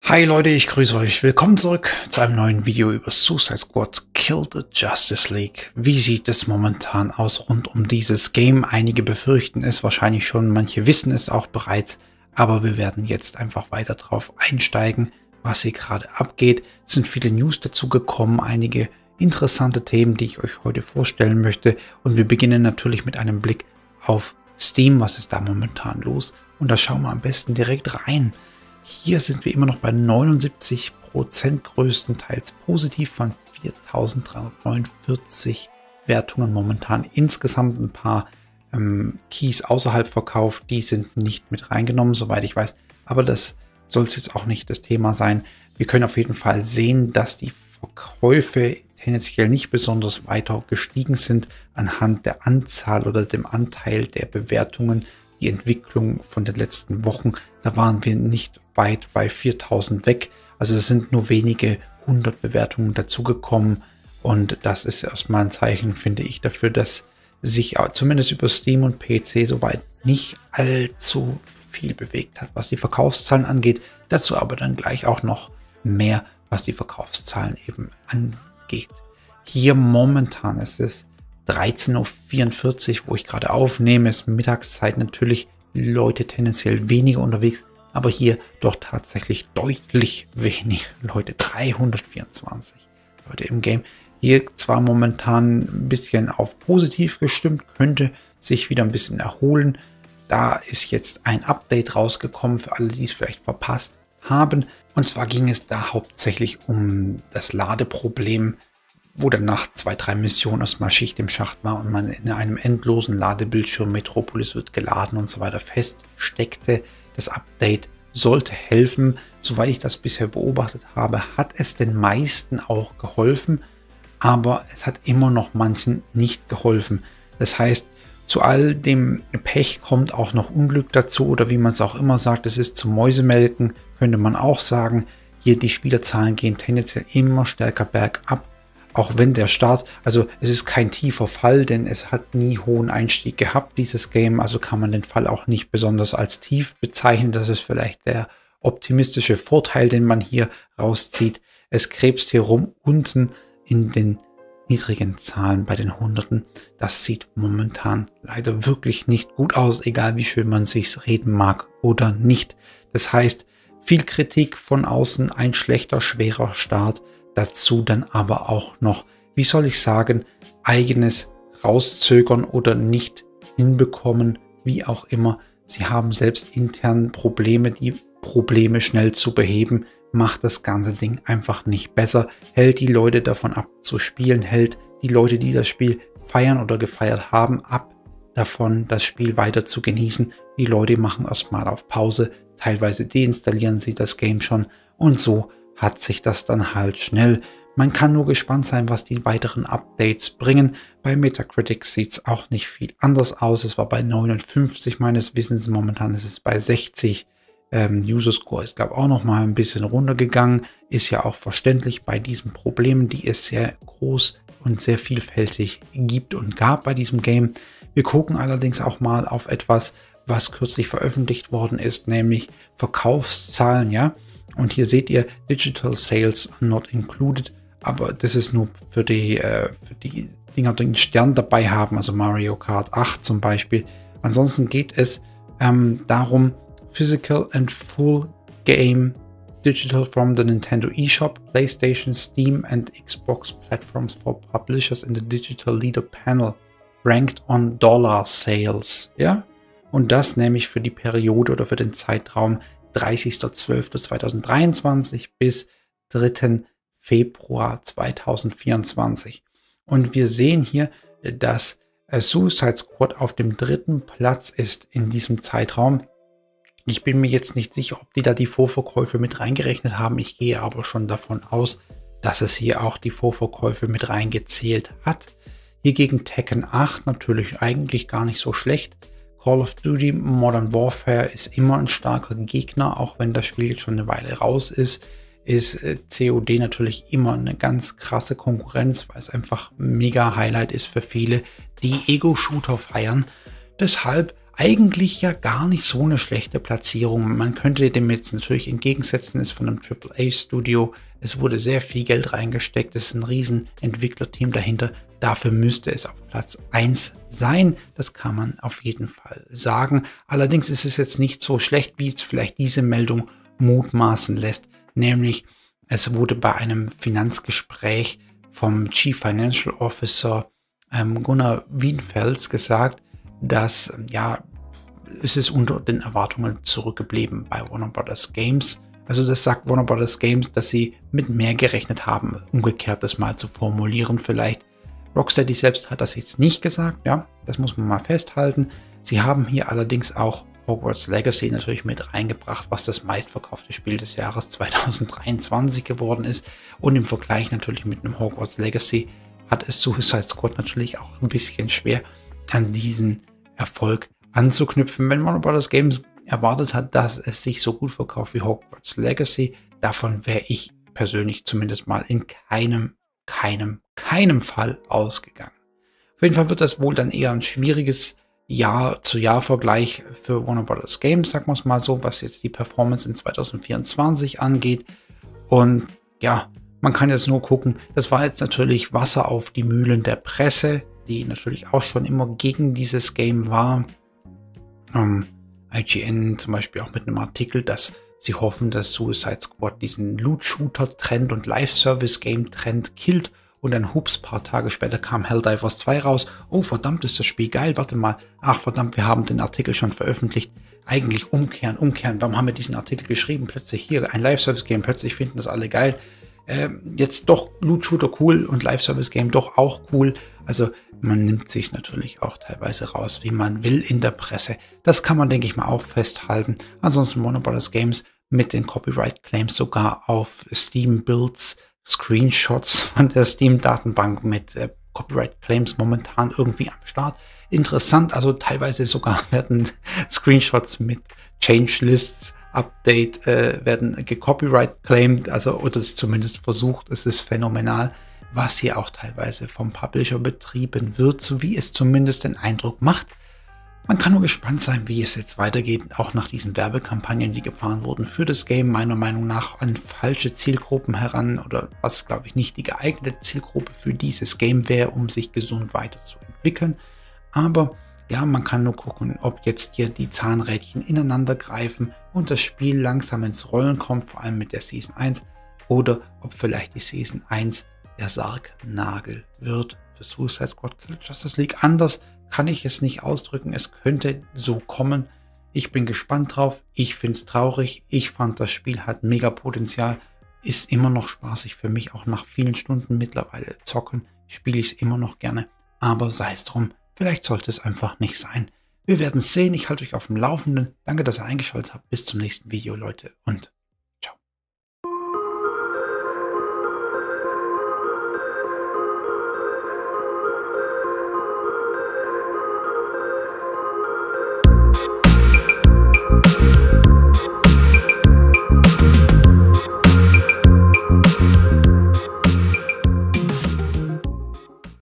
Hi Leute, ich grüße euch. Willkommen zurück zu einem neuen Video über Suicide Squad Kill the Justice League. Wie sieht es momentan aus rund um dieses Game? Einige befürchten es wahrscheinlich schon, manche wissen es auch bereits, aber wir werden jetzt einfach weiter drauf einsteigen, was hier gerade abgeht. Es sind viele News dazu gekommen, einige interessante Themen, die ich euch heute vorstellen möchte, und wir beginnen natürlich mit einem Blick auf Steam. Was ist da momentan los? Und da schauen wir am besten direkt rein. Hier sind wir immer noch bei 79%, größtenteils positiv von 4.349 Wertungen momentan. Insgesamt ein paar Keys außerhalb verkauft, die sind nicht mit reingenommen, soweit ich weiß. Aber das soll es jetzt auch nicht das Thema sein. Wir können auf jeden Fall sehen, dass die Verkäufe tendenziell nicht besonders weiter gestiegen sind anhand der Anzahl oder dem Anteil der Bewertungen. Die Entwicklung von den letzten Wochen, da waren wir nicht weit bei 4.000 weg. Also es sind nur wenige 100 Bewertungen dazugekommen. Und das ist erstmal ein Zeichen, finde ich, dafür, dass sich zumindest über Steam und PC soweit nicht allzu viel bewegt hat, was die Verkaufszahlen angeht. Dazu aber dann gleich auch noch mehr, was die Verkaufszahlen eben angeht. Hier momentan ist es 13.44 Uhr, wo ich gerade aufnehme, ist Mittagszeit, natürlich Leute tendenziell weniger unterwegs, aber hier doch tatsächlich deutlich weniger Leute, 324 Leute im Game. Hier zwar momentan ein bisschen auf positiv gestimmt, könnte sich wieder ein bisschen erholen. Da ist jetzt ein Update rausgekommen für alle, die es vielleicht verpasst haben. Und zwar ging es da hauptsächlich um das Ladeproblem, wo dann nach 2-3 Missionen erstmal Schicht im Schacht war und man in einem endlosen Ladebildschirm Metropolis wird geladen und so weiter feststeckte. Das Update sollte helfen. Soweit ich das bisher beobachtet habe, hat es den meisten auch geholfen, aber es hat immer noch manchen nicht geholfen. Das heißt, zu all dem Pech kommt auch noch Unglück dazu, oder wie man es auch immer sagt, es ist zum Mäusemelken, könnte man auch sagen. Hier die Spielerzahlen gehen tendenziell immer stärker bergab. Auch wenn der Start, also es ist kein tiefer Fall, denn es hat nie hohen Einstieg gehabt, dieses Game. Also kann man den Fall auch nicht besonders als tief bezeichnen. Das ist vielleicht der optimistische Vorteil, den man hier rauszieht. Es krebst hier rum unten in den niedrigen Zahlen bei den Hunderten. Das sieht momentan leider wirklich nicht gut aus, egal wie schön man sich's reden mag oder nicht. Das heißt, viel Kritik von außen, ein schlechter, schwerer Start. Dazu dann aber auch noch, wie soll ich sagen, eigenes rauszögern oder nicht hinbekommen, wie auch immer. Sie haben selbst intern Probleme, die Probleme schnell zu beheben, macht das ganze Ding einfach nicht besser, hält die Leute davon ab zu spielen, hält die Leute, die das Spiel feiern oder gefeiert haben, ab davon, das Spiel weiter zu genießen. Die Leute machen erstmal auf Pause, teilweise deinstallieren sie das Game schon, und so hat sich das dann halt schnell. Man kann nur gespannt sein, was die weiteren Updates bringen. Bei Metacritic sieht es auch nicht viel anders aus. Es war bei 59 meines Wissens, momentan ist es bei 60. User Score ist, glaube ich, auch noch mal ein bisschen runtergegangen. Ist ja auch verständlich bei diesen Problemen, die es sehr groß und sehr vielfältig gibt und gab bei diesem Game. Wir gucken allerdings auch mal auf etwas, was kürzlich veröffentlicht worden ist, nämlich Verkaufszahlen, ja. Und hier seht ihr Digital Sales not included, aber das ist nur für die Dinger, die einen Stern dabei haben, also Mario Kart 8 zum Beispiel. Ansonsten geht es darum, Physical and Full Game Digital from the Nintendo eShop, PlayStation, Steam and Xbox platforms for publishers in the Digital Leader Panel, ranked on Dollar Sales. Ja? Und das nämlich für die Periode oder für den Zeitraum 30.12.2023 bis 3. Februar 2024. Und wir sehen hier, dass Suicide Squad auf dem 3. Platz ist in diesem Zeitraum. Ich bin mir jetzt nicht sicher, ob die da die Vorverkäufe mit reingerechnet haben. Ich gehe aber schon davon aus, dass es hier auch die Vorverkäufe mit reingezählt hat. Hier gegen Tekken 8 natürlich eigentlich gar nicht so schlecht. Call of Duty Modern Warfare ist immer ein starker Gegner, auch wenn das Spiel jetzt schon eine Weile raus ist. Ist COD natürlich immer eine ganz krasse Konkurrenz, weil es einfach ein mega Highlight ist für viele, die Ego-Shooter feiern. Deshalb eigentlich ja gar nicht so eine schlechte Platzierung. Man könnte dem jetzt natürlich entgegensetzen, ist von einem AAA-Studio. Es wurde sehr viel Geld reingesteckt. Es ist ein riesen Entwicklerteam dahinter. Dafür müsste es auf Platz 1 sein. Das kann man auf jeden Fall sagen. Allerdings ist es jetzt nicht so schlecht, wie es vielleicht diese Meldung mutmaßen lässt. Nämlich, es wurde bei einem Finanzgespräch vom Chief Financial Officer Gunnar Wiedenfels gesagt, dass es ist unter den Erwartungen zurückgeblieben bei Warner Bros. Games. Also das sagt Warner Bros. Games, dass sie mit mehr gerechnet haben, umgekehrt das mal zu formulieren vielleicht. Rocksteady selbst hat das jetzt nicht gesagt, ja, das muss man mal festhalten. Sie haben hier allerdings auch Hogwarts Legacy natürlich mit reingebracht, was das meistverkaufte Spiel des Jahres 2023 geworden ist. Und im Vergleich natürlich mit einem Hogwarts Legacy hat es Suicide Squad natürlich auch ein bisschen schwer, an diesen Erfolg anzuknüpfen. Wenn Warner Bros. Games erwartet hat, dass es sich so gut verkauft wie Hogwarts Legacy, davon wäre ich persönlich zumindest mal in keinem Fall ausgegangen. Auf jeden Fall wird das wohl dann eher ein schwieriges Jahr-zu-Jahr-Vergleich für Warner Bros. Games, sagen wir es mal so, was jetzt die Performance in 2024 angeht. Und ja, man kann jetzt nur gucken, das war jetzt natürlich Wasser auf die Mühlen der Presse, die natürlich auch schon immer gegen dieses Game war. IGN zum Beispiel auch mit einem Artikel, dass sie hoffen, dass Suicide Squad diesen Loot-Shooter-Trend und Live-Service-Game-Trend killt. Und dann hups, paar Tage später kam Helldivers 2 raus. Oh verdammt, ist das Spiel geil, warte mal. Ach verdammt, wir haben den Artikel schon veröffentlicht. Eigentlich umkehren. Warum haben wir diesen Artikel geschrieben? Plötzlich hier ein Live-Service-Game, plötzlich finden das alle geil. Jetzt doch Loot-Shooter cool und Live-Service-Game doch auch cool. Also man nimmt sich natürlich auch teilweise raus, wie man will in der Presse. Das kann man, denke ich mal, auch festhalten. Ansonsten Warner Bros. Games mit den Copyright-Claims sogar auf Steam-Builds, Screenshots von der Steam-Datenbank mit Copyright-Claims momentan irgendwie am Start. Interessant, also teilweise sogar werden Screenshots mit Change-Lists Update werden gecopyright-claimed, also oder es zumindest versucht. Es ist phänomenal, was hier auch teilweise vom Publisher betrieben wird, so wie es zumindest den Eindruck macht. Man kann nur gespannt sein, wie es jetzt weitergeht, auch nach diesen Werbekampagnen, die gefahren wurden für das Game, meiner Meinung nach an falsche Zielgruppen heran oder was, glaube ich, nicht die geeignete Zielgruppe für dieses Game wäre, um sich gesund weiterzuentwickeln. Aber ja, man kann nur gucken, ob jetzt hier die Zahnrädchen ineinander greifen und das Spiel langsam ins Rollen kommt, vor allem mit der Season 1, oder ob vielleicht die Season 1 der Sargnagel wird für Suicide Squad Kill Justice League. Anders kann ich es nicht ausdrücken, es könnte so kommen. Ich bin gespannt drauf, ich finde es traurig, ich fand das Spiel hat mega Potenzial, ist immer noch spaßig für mich, auch nach vielen Stunden mittlerweile zocken, spiele ich es immer noch gerne, aber sei es drum. Vielleicht sollte es einfach nicht sein. Wir werden es sehen. Ich halte euch auf dem Laufenden. Danke, dass ihr eingeschaltet habt. Bis zum nächsten Video, Leute. Und ciao.